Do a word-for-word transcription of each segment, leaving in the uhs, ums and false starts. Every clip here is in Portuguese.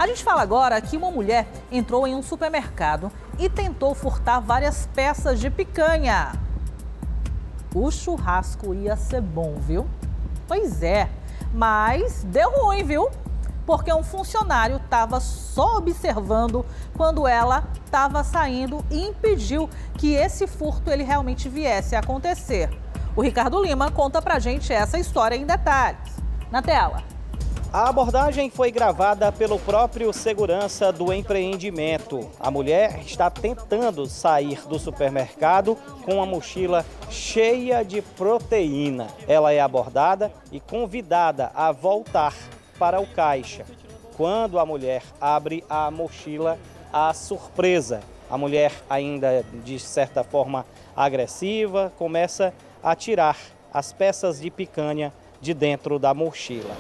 A gente fala agora que uma mulher entrou em um supermercado e tentou furtar várias peças de picanha. O churrasco ia ser bom, viu? Pois é, mas deu ruim, viu? Porque um funcionário estava só observando quando ela estava saindo e impediu que esse furto ele realmente viesse a acontecer. O Ricardo Lima conta pra gente essa história em detalhes. Na tela. A abordagem foi gravada pelo próprio segurança do empreendimento. A mulher está tentando sair do supermercado com uma mochila cheia de proteína. Ela é abordada e convidada a voltar para o caixa. Quando a mulher abre a mochila, a surpresa. A mulher, ainda de certa forma agressiva, começa a tirar as peças de picanha de dentro da mochila.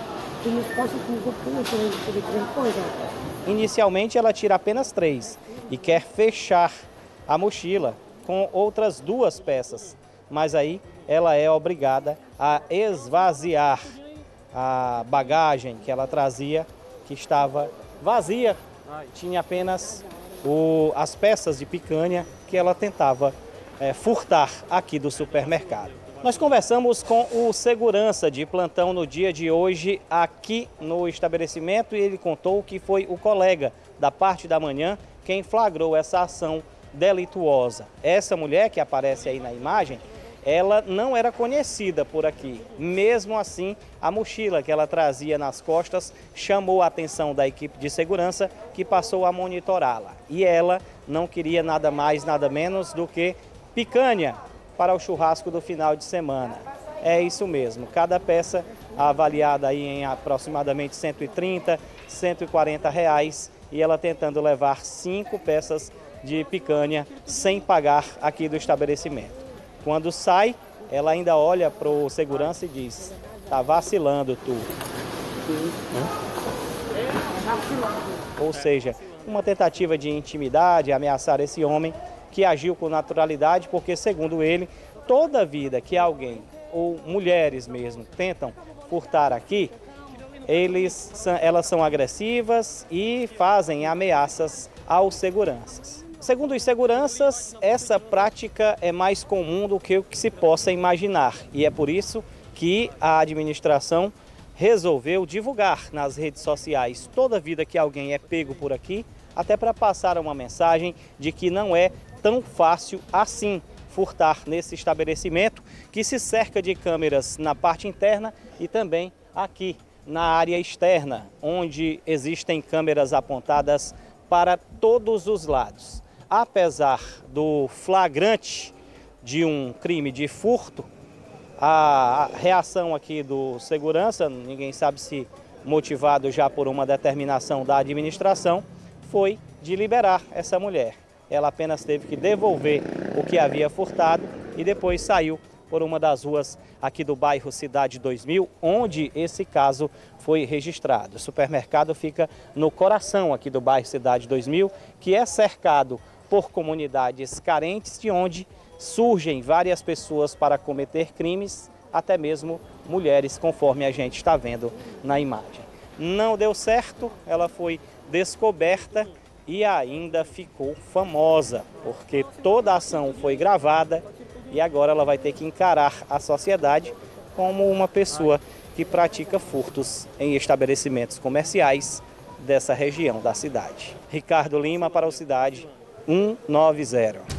Inicialmente ela tira apenas três e quer fechar a mochila com outras duas peças, mas aí ela é obrigada a esvaziar a bagagem que ela trazia, que estava vazia, tinha apenas o, as peças de picanha que ela tentava é, furtar aqui do supermercado. Nós conversamos com o segurança de plantão no dia de hoje aqui no estabelecimento e ele contou que foi o colega da parte da manhã quem flagrou essa ação delituosa. Essa mulher que aparece aí na imagem, ela não era conhecida por aqui. Mesmo assim, a mochila que ela trazia nas costas chamou a atenção da equipe de segurança que passou a monitorá-la. E ela não queria nada mais, nada menos do que picanha para o churrasco do final de semana. É isso mesmo, cada peça avaliada aí em aproximadamente cento e trinta, cento e quarenta reais e ela tentando levar cinco peças de picanha sem pagar aqui do estabelecimento. Quando sai, ela ainda olha para o segurança e diz: tá vacilando tu. Hum? Ou seja, uma tentativa de intimidade, ameaçar esse homem que agiu com naturalidade, porque, segundo ele, toda vida que alguém, ou mulheres mesmo, tentam furtar aqui, eles, elas são agressivas e fazem ameaças aos seguranças. Segundo os seguranças, essa prática é mais comum do que o que se possa imaginar, e é por isso que a administração resolveu divulgar nas redes sociais toda vida que alguém é pego por aqui, até para passar uma mensagem de que não é tão fácil assim furtar nesse estabelecimento que se cerca de câmeras na parte interna e também aqui na área externa, onde existem câmeras apontadas para todos os lados. Apesar do flagrante de um crime de furto, a reação aqui do segurança, ninguém sabe se motivado já por uma determinação da administração, foi de liberar essa mulher. Ela apenas teve que devolver o que havia furtado e depois saiu por uma das ruas aqui do bairro Cidade dois mil, onde esse caso foi registrado. O supermercado fica no coração aqui do bairro Cidade dois mil, que é cercado por comunidades carentes, de onde surgem várias pessoas para cometer crimes, até mesmo mulheres, conforme a gente está vendo na imagem. Não deu certo, ela foi descoberta e ainda ficou famosa, porque toda a ação foi gravada e agora ela vai ter que encarar a sociedade como uma pessoa que pratica furtos em estabelecimentos comerciais dessa região da cidade. Ricardo Lima para o Cidade cento e noventa.